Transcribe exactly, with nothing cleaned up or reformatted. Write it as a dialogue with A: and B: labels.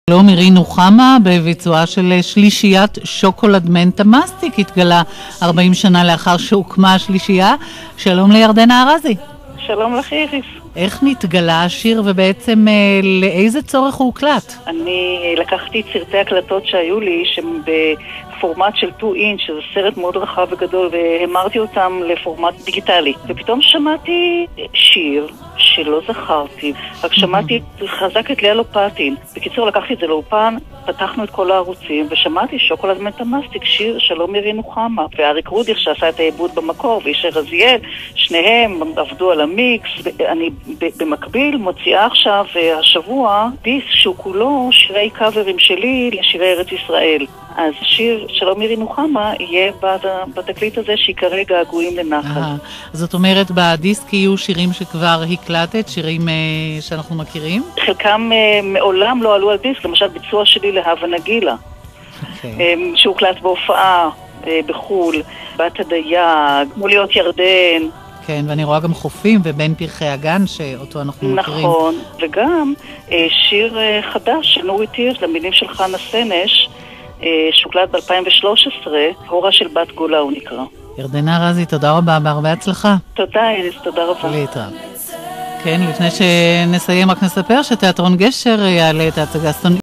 A: שלום, מירי נוחמה בביצועה של שלישיית שוקולד מנטה מסטיק, התגלה ארבעים שנה לאחר שהוקמה השלישייה. שלום לירדנה ארזי.
B: שלום לך איריס.
A: איך נתגלה השיר ובעצם אה, לאיזה צורך הוא הוקלט?
B: אני לקחתי סרטי הקלטות שהיו לי שהם בפורמט של שתיים אינץ', שזה סרט מאוד רחב וגדול, והמרתי אותם לפורמט דיגיטלי, ופתאום שמעתי שיר שלא זכרתי, רק שמעתי חזק את ליה לופטין. בקיצור, לקחתי את זה לאופן, פתחנו את כל הערוצים ושמעתי שוקולד מנטה מסטיק, שיר שלום מירי נוחמה, ואריק רודיך שעשה את העיבוד במקור, וישי רזיאל, שניהם עבדו על המיקס. אני במקביל מוציאה עכשיו השבוע דיסק שהוא כולו שירי קאברים שלי לשירי ארץ ישראל. אז שיר שלום מירי נוחמה יהיה בתקליט הזה שיקרא געגועים לנחל.
A: זאת אומרת, בדיסק יהיו שירים שכבר הקלטת, שירים שאנחנו מכירים? חלקם
B: מעולם לא עלו על דיסק, למשל ביצוע שלי להווה נגילה, שהוקלט בהופעה בחול, בת הדייג, מוליות ירדן.
A: כן, ואני רואה גם חופים ובין פרחי הגן שאותו אנחנו מכירים.
B: נכון, וגם שיר חדש של נורית הירש למילים של חנה סנש, שהוקלט ב-אלפיים ושלוש עשרה, הורה של בת גולה הוא נקרא.
A: ירדנה ארזי, תודה רבה, בהרבה הצלחה.
B: תודה איריס, תודה רבה.
A: להתראות. כן, לפני שנסיים רק נספר שתיאטרון גשר יעלה את ההצגה